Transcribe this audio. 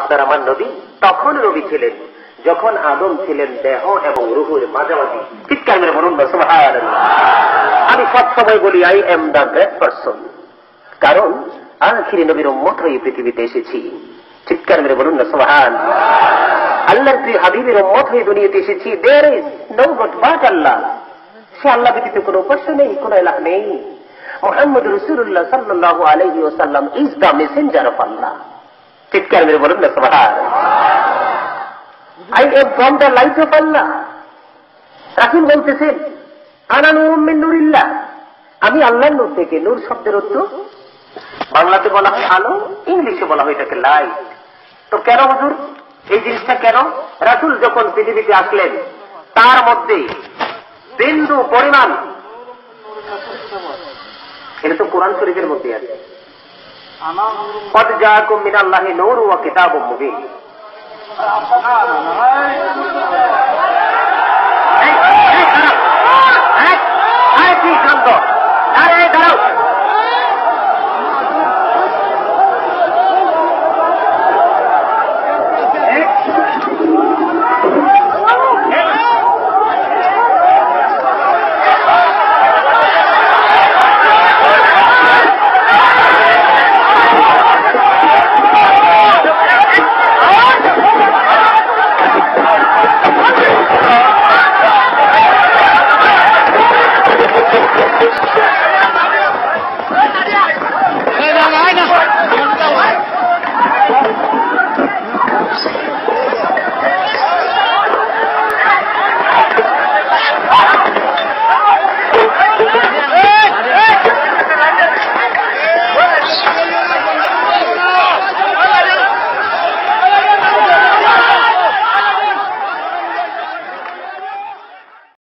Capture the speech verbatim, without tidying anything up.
আপনার আমার নবী তখন নবী ছিলেন যখন আদম ছিলেন দেহ এবং রূহের মাঝামাঝি। চিৎকার মেরে বলুন না সুবহানাল্লাহ। আমি সবসময় বলি I am the great person, কারণ আখিরি নবীর উম্মত হয়ে পৃথিবীতে এসেছি। চিৎকার মেরে বলুন না সুবহানাল্লাহ। আল্লাহর প্রিয় হাবিবের উম্মত হয়ে দুনিয়াতে এসেছি। There is no god but Allah. সে আল্লাহ ব্যতীত কোনো উপাস্য নেই, কোনো ইলাহ নেই। মুহাম্মদ রাসূলুল্লাহ সাল্লাল্লাহু আলাইহি ওয়াসাল্লাম is the messenger of Allah. চিৎকার মেরে বলুন না সুবহানাল্লাহ। I am from the light of Allah. রাসূল বলতেছেন আনা নূরুম মিন নূরিল্লাহ, আমি আল্লাহর নূর থেকে। নূর শব্দের অর্থ বাংলাতে বলা হয় আলো, ইংলিশে বলা হয় এটাকে লাইট। তো কেন হুজুর এই জিনিসটা কেন? রাসূল যখন পৃথিবীতে আসলেন তার মধ্যে বিন্দু পরিমাণ, এটা তো কোরআন শরীফের মধ্যে আছে, কদ জাআকুম মিনাল্লাহি নূরুন ওয়া কিতাবুম মুবিন। আরে দাঁড়াও,